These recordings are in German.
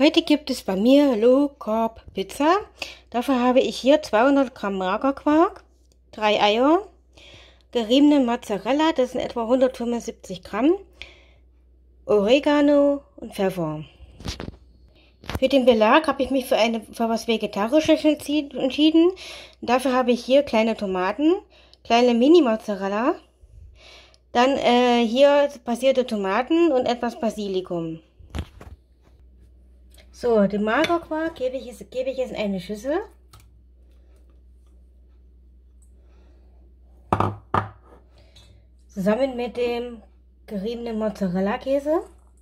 Heute gibt es bei mir Low Carb Pizza. Dafür habe ich hier 200 Gramm Magerquark, 3 Eier, geriebene Mozzarella, das sind etwa 175 Gramm, Oregano und Pfeffer. Für den Belag habe ich mich für was Vegetarisches entschieden. Dafür habe ich hier kleine Tomaten, kleine Mini-Mozzarella, dann hier passierte Tomaten und etwas Basilikum. So, den Magerquark gebe ich jetzt in eine Schüssel. Zusammen mit dem geriebenen Mozzarella-Käse.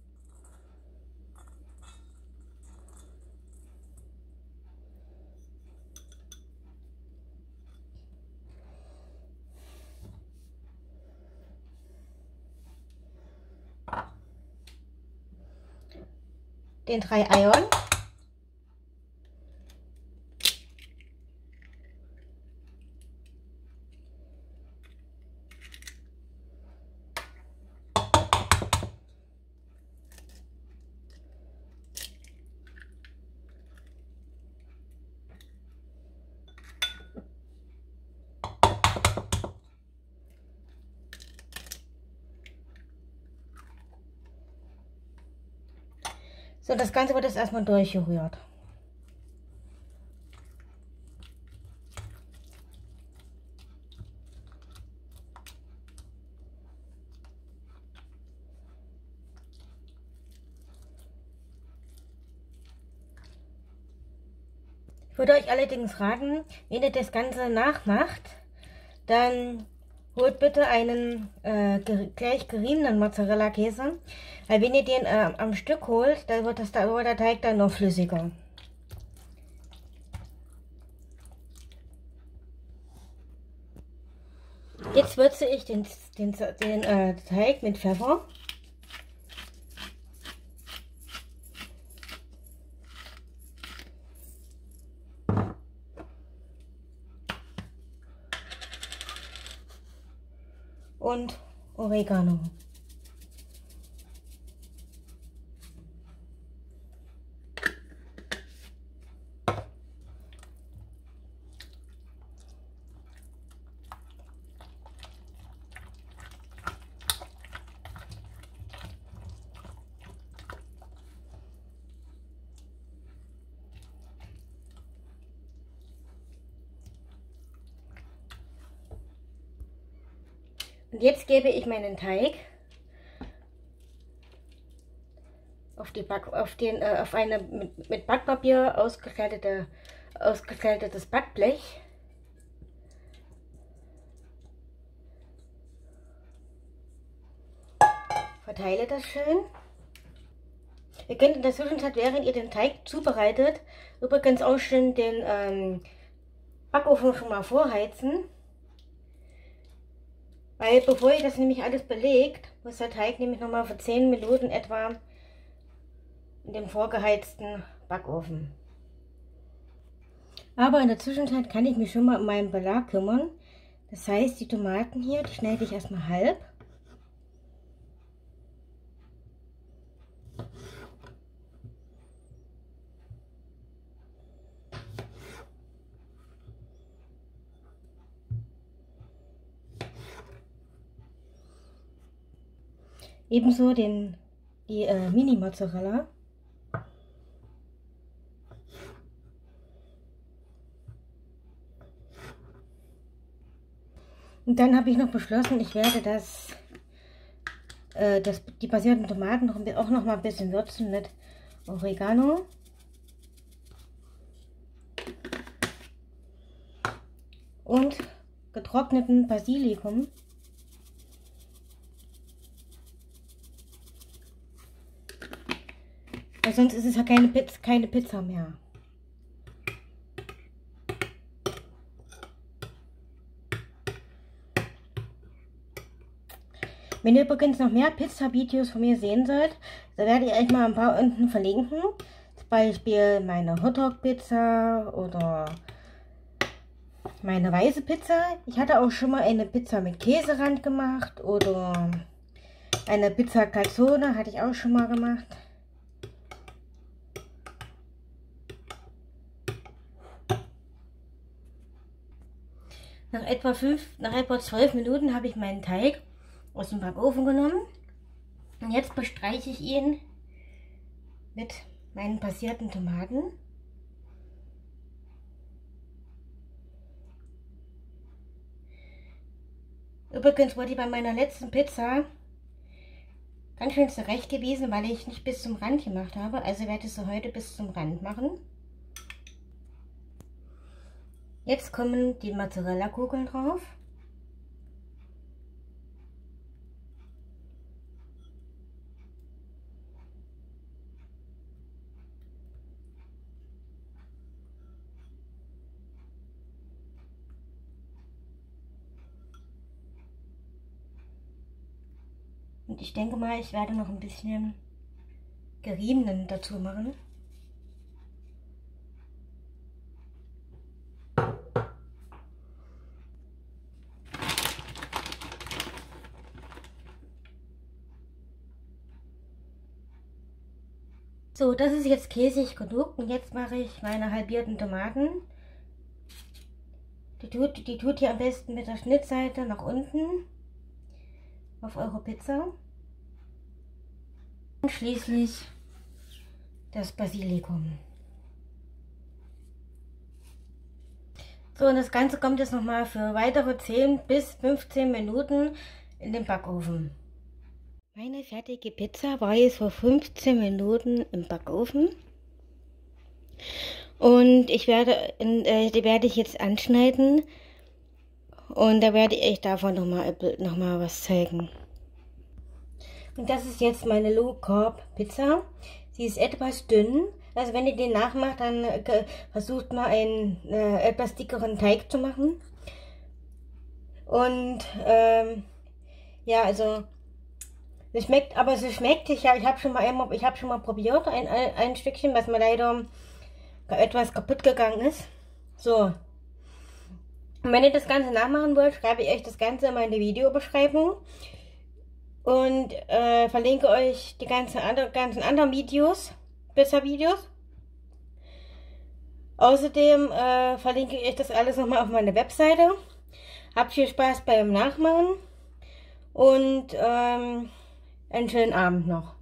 Den 3 Eiern. So, das Ganze wird jetzt erstmal durchgerührt. Ich würde euch allerdings raten, wenn ihr das Ganze nachmacht, dann holt bitte einen gleich geriebenen Mozzarella-Käse, weil wenn ihr den am Stück holt, dann wird der Teig dann noch flüssiger. Jetzt würze ich den Teig mit Pfeffer. Und Oregano. Und jetzt gebe ich meinen Teig auf eine mit Backpapier ausgestaltetes Backblech. Verteile das schön. Ihr könnt in der Zwischenzeit, während ihr den Teig zubereitet, übrigens auch schön den Backofen schon mal vorheizen. Weil bevor ihr das nämlich alles belegt, muss der Teig nämlich nochmal für 10 Minuten etwa in dem vorgeheizten Backofen. Aber in der Zwischenzeit kann ich mich schon mal um meinen Belag kümmern. Das heißt, die Tomaten hier, die schneide ich erstmal halb. Ebenso die Mini-Mozzarella. Und dann habe ich noch beschlossen, ich werde die passierten Tomaten auch noch mal ein bisschen würzen mit Oregano. Und getrockneten Basilikum. Weil sonst ist es ja keine Pizza mehr. Wenn ihr übrigens noch mehr Pizza-Videos von mir sehen sollt, dann werde ich euch mal ein paar unten verlinken. Zum Beispiel meine Hotdog-Pizza oder meine weiße Pizza. Ich hatte auch schon mal eine Pizza mit Käserand gemacht oder eine Pizza Calzone hatte ich auch schon mal gemacht. Nach etwa 12 Minuten habe ich meinen Teig aus dem Backofen genommen. Und jetzt bestreiche ich ihn mit meinen passierten Tomaten. Übrigens wurde ich bei meiner letzten Pizza ganz schön zurecht gewesen, weil ich nicht bis zum Rand gemacht habe. Also werde ich sie heute bis zum Rand machen. Jetzt kommen die Mozzarella-Kugeln drauf. Und ich denke mal, ich werde noch ein bisschen geriebenen dazu machen. So, das ist jetzt käsig genug und jetzt mache ich meine halbierten Tomaten. Die tut ihr am besten mit der Schnittseite nach unten auf eure Pizza. Und schließlich das Basilikum. So, und das Ganze kommt jetzt nochmal für weitere 10 bis 15 Minuten in den Backofen. Meine fertige Pizza war jetzt vor 15 Minuten im Backofen. Und die werde ich jetzt anschneiden. Und da werde ich davon noch mal was zeigen. Und das ist jetzt meine Low Carb Pizza. Sie ist etwas dünn. Also wenn ihr den nachmacht, dann versucht mal einen etwas dickeren Teig zu machen. Und ja, also es schmeckt, ich habe schon mal probiert, ein Stückchen, was mir leider etwas kaputt gegangen ist. So. Und wenn ihr das Ganze nachmachen wollt, schreibe ich euch das Ganze in meine Videobeschreibung. Und verlinke euch die ganzen anderen Videos, Pizza-Videos. Außerdem verlinke ich euch das alles nochmal auf meine Webseite. Habt viel Spaß beim Nachmachen und einen schönen Abend noch.